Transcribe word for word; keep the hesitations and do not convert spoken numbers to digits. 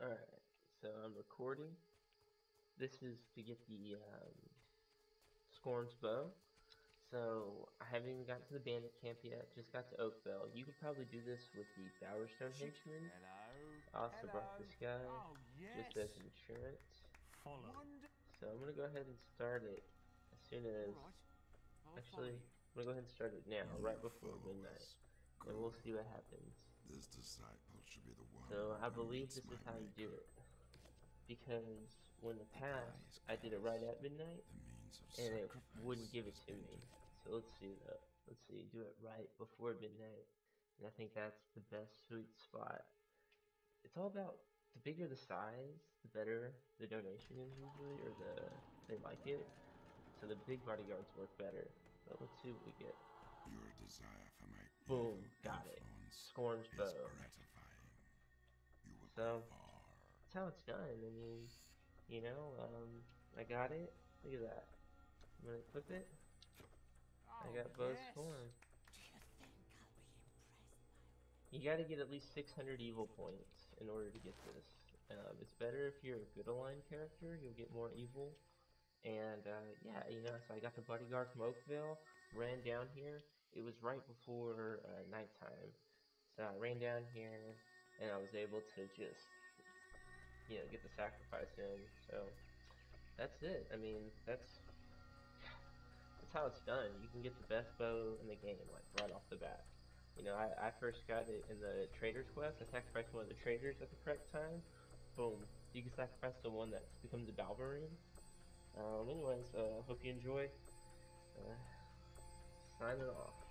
Alright, so I'm recording. This is to get the um, Skorms Bow. So I haven't even gotten to the bandit camp yet, just got to Oavale. You could probably do this with the Bowerstone henchman. Hello. I also Hello. brought this guy Oh, just as yes. insurance. Follow. So I'm gonna go ahead and start it as soon as. All right. I'll Actually, follow I'm you. gonna go ahead and start it now, You right before follow midnight, us. and we'll Good. see what happens. This disciple should be the one So I who believe meets this my is how you do maker. it, because when the The pie past is I did it right cast, at midnight. the means of And it wouldn't sacrifice give it is to me. ended. So let's see though. Let's see, do it right before midnight. And I think that's the best sweet spot. It's all about the bigger the size, the better the donation is usually, or the they like it. So the big bodyguards work better. But let's see what we get. Your desire for my evil Boom, got it. influence Skorms is Bow. gratifying. You will So go far. that's how it's done. I mean, you know, um, I got it. Look at that. I'm gonna equip it. I Oh, got Bow yes. Skorm. Do you think I'll be impressed by You gotta get at least six hundred evil points in order to get this. Um, it's better if you're a good aligned character, you'll get more evil. And uh, yeah, you know, so I got the bodyguard from Oakville, ran down here. It was right before uh, nighttime. So I ran down here and I was able to just, you know, get the sacrifice in. So that's it. I mean, that's that's how it's done. You can get the best bow in the game, like right off the bat. You know, I, I first got it in the trader's quest. I sacrificed one of the traders at the correct time. Boom. You can sacrifice the one that becomes a Balverine. Um, anyways, uh, hope you enjoy. Uh, signing off.